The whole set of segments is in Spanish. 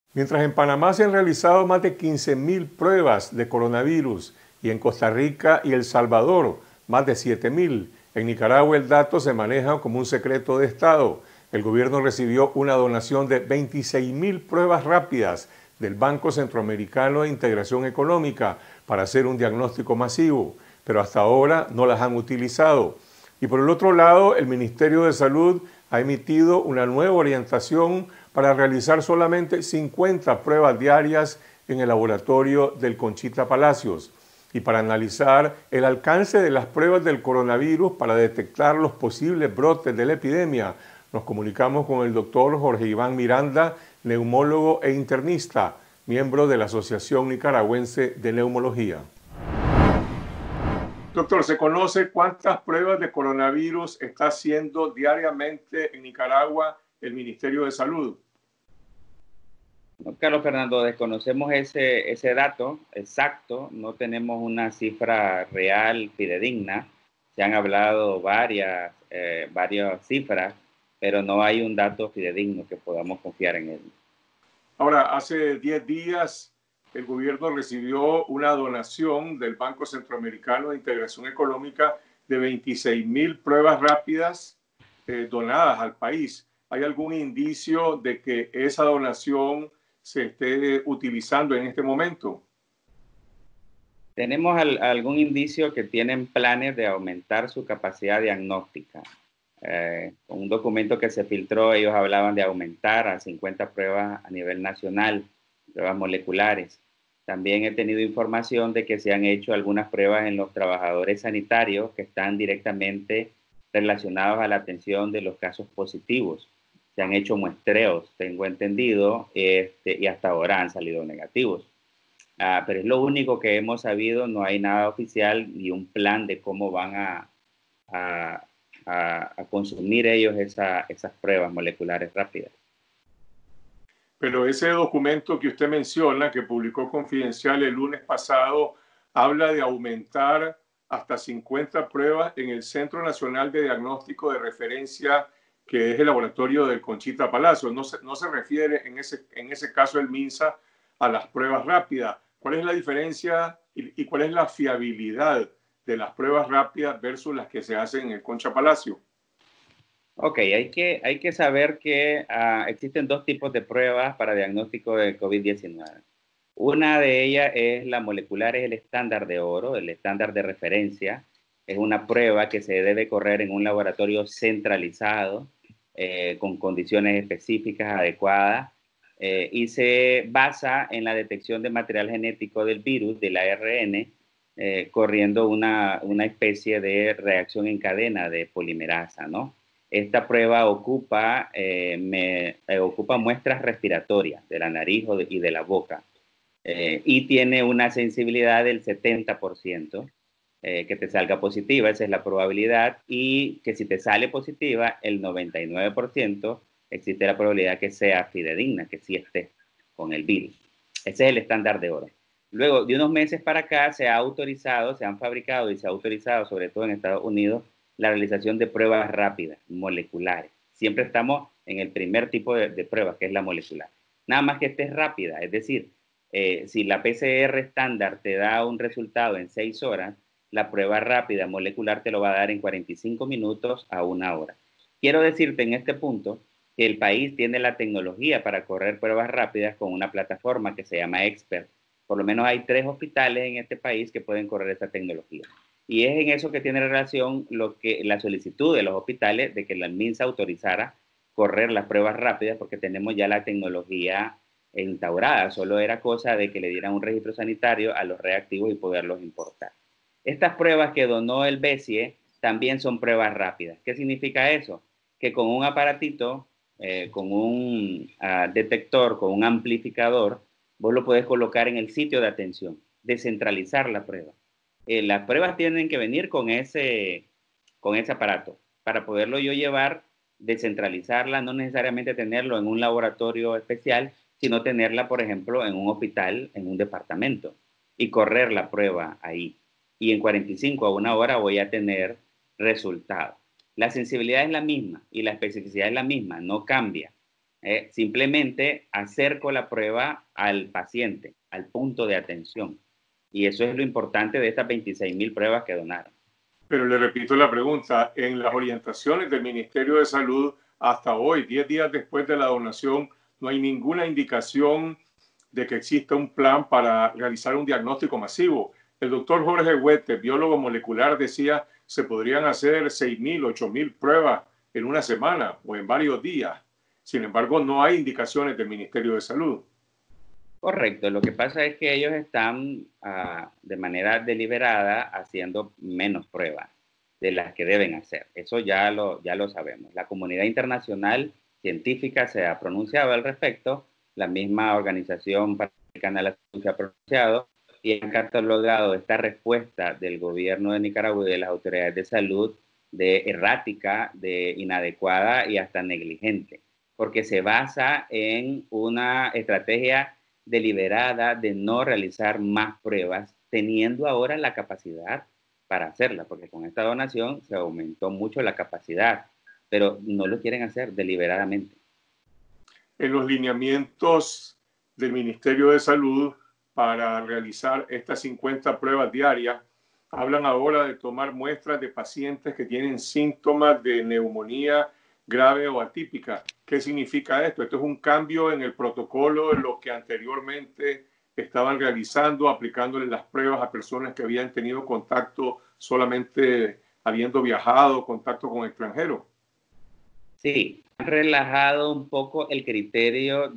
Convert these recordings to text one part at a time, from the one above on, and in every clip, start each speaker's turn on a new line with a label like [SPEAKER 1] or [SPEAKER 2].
[SPEAKER 1] Mientras en Panamá se han realizado más de 15.000 pruebas de coronavirus y en Costa Rica y El Salvador más de 7.000, en Nicaragua el dato se maneja como un secreto de Estado. El gobierno recibió una donación de 26.000 pruebas rápidas del Banco Centroamericano de Integración Económica para hacer un diagnóstico masivo, pero hasta ahora no las han utilizado. Y por el otro lado, el Ministerio de Salud ha emitido una nueva orientación para realizar solamente 50 pruebas diarias en el laboratorio del Conchita Palacios y para analizar el alcance de las pruebas del coronavirus para detectar los posibles brotes de la epidemia. Nos comunicamos con el doctor Jorge Iván Miranda, neumólogo e internista, miembro de la Asociación Nicaragüense de Neumología. Doctor, ¿se conoce cuántas pruebas de coronavirus está haciendo diariamente en Nicaragua el Ministerio de Salud?
[SPEAKER 2] No, Carlos Fernando, desconocemos ese dato exacto, no tenemos una cifra real fidedigna. Se han hablado varias cifras, pero no hay un dato fidedigno que podamos confiar en él.
[SPEAKER 1] Ahora, hace 10 días el gobierno recibió una donación del Banco Centroamericano de Integración Económica de 26.000 pruebas rápidas donadas al país. ¿Hay algún indicio de que esa donación se esté utilizando en este momento?
[SPEAKER 2] Tenemos algún indicio que tienen planes de aumentar su capacidad diagnóstica. Con un documento que se filtró, ellos hablaban de aumentar a 50 pruebas a nivel nacional, pruebas moleculares. También he tenido información de que se han hecho algunas pruebas en los trabajadores sanitarios que están directamente relacionados a la atención de los casos positivos. Se han hecho muestreos, tengo entendido, y hasta ahora han salido negativos. Pero es lo único que hemos sabido, no hay nada oficial ni un plan de cómo van a consumir ellos esas pruebas moleculares rápidas.
[SPEAKER 1] Pero ese documento que usted menciona, que publicó Confidencial el lunes pasado, habla de aumentar hasta 50 pruebas en el Centro Nacional de Diagnóstico de Referencia, que es el laboratorio del Conchita Palacios. No se refiere en ese caso el MINSA a las pruebas rápidas. ¿Cuál es la diferencia y cuál es la fiabilidad de las pruebas rápidas versus las que se hacen en el Concha Palacio?
[SPEAKER 2] Ok, hay que saber que existen dos tipos de pruebas para diagnóstico de COVID-19. Una de ellas es la molecular, es el estándar de oro, el estándar de referencia. Es una prueba que se debe correr en un laboratorio centralizado, con condiciones específicas adecuadas, y se basa en la detección de material genético del virus, del ARN, corriendo una especie de reacción en cadena de polimerasa, ¿no? Esta prueba ocupa muestras respiratorias de la nariz y de la boca, y tiene una sensibilidad del 70%, que te salga positiva, esa es la probabilidad, y que si te sale positiva, el 99% existe la probabilidad que sea fidedigna, que sí esté con el virus. Ese es el estándar de oro. Luego, de unos meses para acá, se han fabricado y se ha autorizado, sobre todo en Estados Unidos, la realización de pruebas rápidas, moleculares. Siempre estamos en el primer tipo de pruebas, que es la molecular. Nada más que esté rápida, es decir, si la PCR estándar te da un resultado en 6 horas, la prueba rápida molecular te lo va a dar en 45 minutos a 1 hora. Quiero decirte en este punto que el país tiene la tecnología para correr pruebas rápidas con una plataforma que se llama Expert. Por lo menos hay 3 hospitales en este país que pueden correr esta tecnología. Y es en eso que tiene relación la solicitud de los hospitales de que la MINSA autorizara correr las pruebas rápidas, porque tenemos ya la tecnología instaurada. Solo era cosa de que le dieran un registro sanitario a los reactivos y poderlos importar. Estas pruebas que donó el BESIE también son pruebas rápidas. ¿Qué significa eso? Que con un aparatito, con un detector, con un amplificador, vos lo podés colocar en el sitio de atención, descentralizar la prueba. Las pruebas tienen que venir con ese aparato. Para poderlo yo llevar, descentralizarla, no necesariamente tenerlo en un laboratorio especial, sino tenerla, por ejemplo, en un hospital, en un departamento, y correr la prueba ahí. Y en 45 a 1 hora voy a tener resultados. La sensibilidad es la misma y la especificidad es la misma, no cambia. Simplemente acerco la prueba al paciente, al punto de atención. Y eso es lo importante de estas 26.000 pruebas que donaron.
[SPEAKER 1] Pero le repito la pregunta, en las orientaciones del Ministerio de Salud hasta hoy, 10 días después de la donación, no hay ninguna indicación de que exista un plan para realizar un diagnóstico masivo. El doctor Jorge Huete, biólogo molecular, decía se podrían hacer 6.000, 8.000 pruebas en una semana o en varios días. Sin embargo, no hay indicaciones del Ministerio de Salud.
[SPEAKER 2] Correcto, lo que pasa es que ellos están de manera deliberada haciendo menos pruebas de las que deben hacer. Eso ya lo sabemos. La comunidad internacional científica se ha pronunciado al respecto, la misma Organización Panamericana de la Salud se ha pronunciado y han catalogado esta respuesta del gobierno de Nicaragua y de las autoridades de salud de errática, de inadecuada y hasta negligente, porque se basa en una estrategia deliberada de no realizar más pruebas, teniendo ahora la capacidad para hacerla, porque con esta donación se aumentó mucho la capacidad, pero no lo quieren hacer deliberadamente.
[SPEAKER 1] En los lineamientos del Ministerio de Salud para realizar estas 50 pruebas diarias, hablan ahora de tomar muestras de pacientes que tienen síntomas de neumonía grave o atípica. ¿Qué significa esto? Esto es un cambio en el protocolo de lo que anteriormente estaban realizando, aplicándole las pruebas a personas que habían tenido contacto solamente habiendo viajado, contacto con extranjeros.
[SPEAKER 2] Sí, han relajado un poco el criterio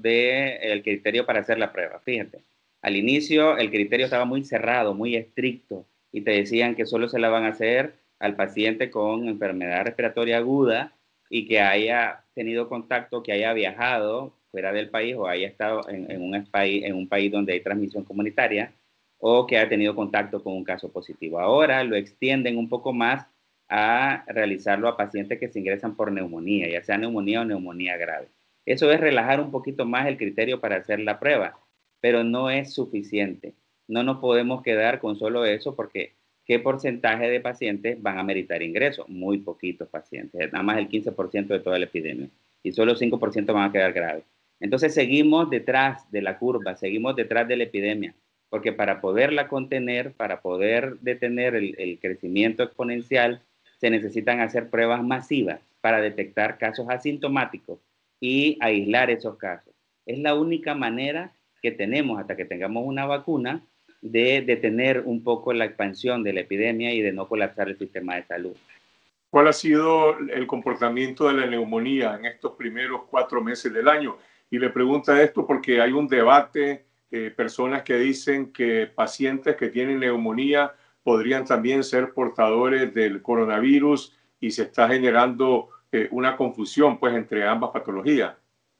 [SPEAKER 2] para hacer la prueba. Fíjate, al inicio el criterio estaba muy cerrado, muy estricto, y te decían que solo se la van a hacer al paciente con enfermedad respiratoria aguda y que haya tenido contacto, que haya viajado fuera del país o haya estado en un país donde hay transmisión comunitaria o que haya tenido contacto con un caso positivo. Ahora lo extienden un poco más a realizarlo a pacientes que se ingresan por neumonía, ya sea neumonía o neumonía grave. Eso es relajar un poquito más el criterio para hacer la prueba, pero no es suficiente. No nos podemos quedar con solo eso porque ¿qué porcentaje de pacientes van a meritar ingreso? Muy poquitos pacientes, nada más el 15% de toda la epidemia y solo 5% van a quedar graves. Entonces seguimos detrás de la curva, seguimos detrás de la epidemia, porque para poderla contener, para poder detener el crecimiento exponencial, se necesitan hacer pruebas masivas para detectar casos asintomáticos y aislar esos casos. Es la única manera que tenemos hasta que tengamos una vacuna de detener un poco la expansión de la epidemia y de no colapsar el sistema de salud.
[SPEAKER 1] ¿Cuál ha sido el comportamiento de la neumonía en estos primeros 4 meses del año? Y le pregunta esto porque hay un debate, personas que dicen que pacientes que tienen neumonía podrían también ser portadores del coronavirus y se está generando una confusión pues entre ambas patologías.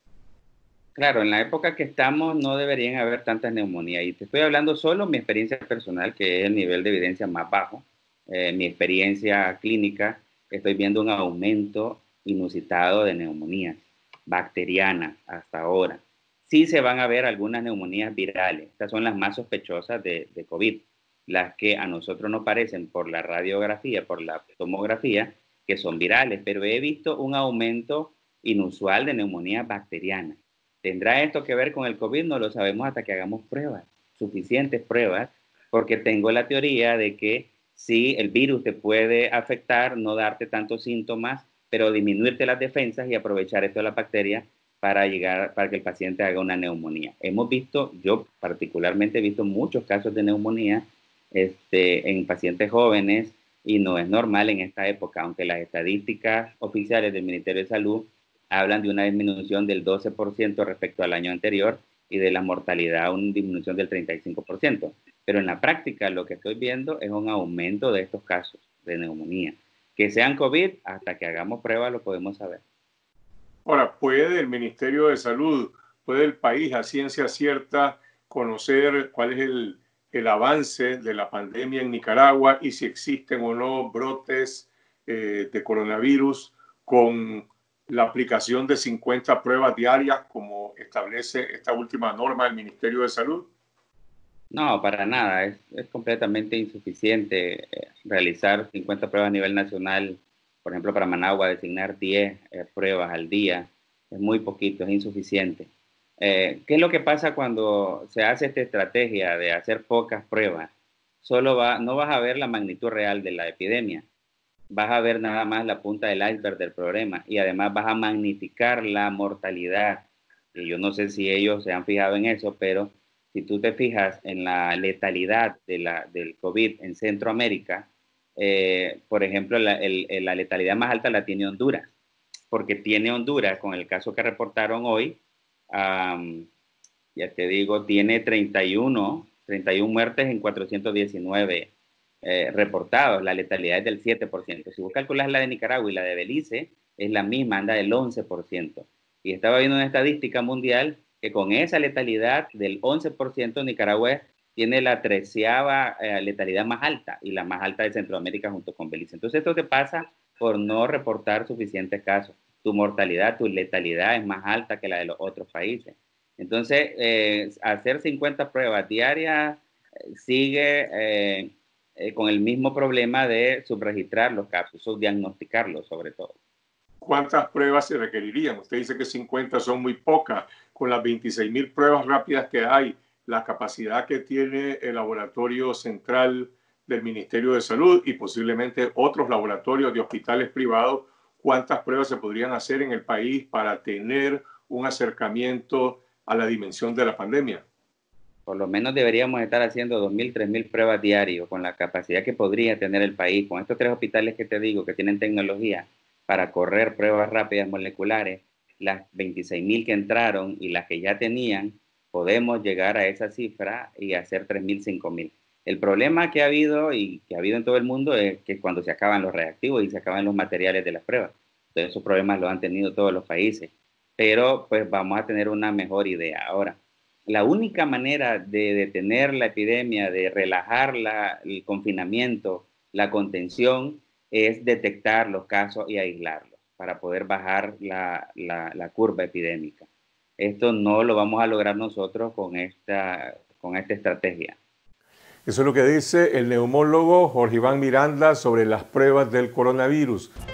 [SPEAKER 2] Claro, en la época que estamos no deberían haber tantas neumonías. Y te estoy hablando solo mi experiencia personal, que es el nivel de evidencia más bajo. Mi experiencia clínica, estoy viendo un aumento inusitado de neumonías bacterianas hasta ahora. Sí se van a ver algunas neumonías virales. Estas son las más sospechosas de COVID, las que a nosotros nos parecen por la radiografía, por la tomografía, que son virales. Pero he visto un aumento inusual de neumonías bacterianas. ¿Tendrá esto que ver con el COVID? No lo sabemos hasta que hagamos pruebas, suficientes pruebas, porque tengo la teoría de que sí, el virus te puede afectar, no darte tantos síntomas, pero disminuirte las defensas y aprovechar esto de la bacteria para que el paciente haga una neumonía. Hemos visto, yo particularmente he visto muchos casos de neumonía en pacientes jóvenes y no es normal en esta época, aunque las estadísticas oficiales del Ministerio de Salud hablan de una disminución del 12% respecto al año anterior y de la mortalidad una disminución del 35%. Pero en la práctica lo que estoy viendo es un aumento de estos casos de neumonía. Que sean COVID, hasta que hagamos pruebas lo podemos saber.
[SPEAKER 1] Ahora, ¿puede el Ministerio de Salud, puede el país a ciencia cierta conocer cuál es el avance de la pandemia en Nicaragua y si existen o no brotes de coronavirus con la aplicación de 50 pruebas diarias como establece esta última norma del Ministerio de Salud?
[SPEAKER 2] No, para nada. Es completamente insuficiente realizar 50 pruebas a nivel nacional. Por ejemplo, para Managua, designar 10 pruebas al día. es muy poquito, es insuficiente. ¿Qué es lo que pasa cuando se hace esta estrategia de hacer pocas pruebas? No vas a ver la magnitud real de la epidemia, vas a ver nada más la punta del iceberg del problema y además vas a magnificar la mortalidad. Y yo no sé si ellos se han fijado en eso, pero si tú te fijas en la letalidad del COVID en Centroamérica, por ejemplo, la letalidad más alta la tiene Honduras, porque tiene Honduras, con el caso que reportaron hoy, um, ya te digo, tiene 31 muertes en 419 reportados. La letalidad es del 7%. Si vos calculas la de Nicaragua y la de Belice, es la misma, anda del 11%. Y estaba viendo una estadística mundial que con esa letalidad del 11%, Nicaragua tiene la 13ª letalidad más alta y la más alta de Centroamérica junto con Belice. Entonces esto te pasa por no reportar suficientes casos. Tu mortalidad, tu letalidad es más alta que la de los otros países. Entonces, hacer 50 pruebas diarias sigue con el mismo problema de subregistrar los casos, subdiagnosticarlos sobre todo.
[SPEAKER 1] ¿Cuántas pruebas se requerirían? Usted dice que 50 son muy pocas. Con las 26.000 pruebas rápidas que hay, la capacidad que tiene el laboratorio central del Ministerio de Salud y posiblemente otros laboratorios de hospitales privados, ¿cuántas pruebas se podrían hacer en el país para tener un acercamiento a la dimensión de la pandemia?
[SPEAKER 2] Por lo menos deberíamos estar haciendo 2.000, 3.000 pruebas diarias con la capacidad que podría tener el país, con estos 3 hospitales que te digo que tienen tecnología para correr pruebas rápidas moleculares, las 26.000 que entraron y las que ya tenían, podemos llegar a esa cifra y hacer 3.000, 5.000. El problema que ha habido y que ha habido en todo el mundo es que cuando se acaban los reactivos y se acaban los materiales de las pruebas. Entonces esos problemas los han tenido todos los países, pero pues vamos a tener una mejor idea. Ahora, la única manera de detener la epidemia, de relajar el confinamiento, la contención, es detectar los casos y aislarlos para poder bajar la curva epidémica. Esto no lo vamos a lograr nosotros con esta estrategia.
[SPEAKER 1] Eso es lo que dice el neumólogo Jorge Iván Miranda sobre las pruebas del coronavirus.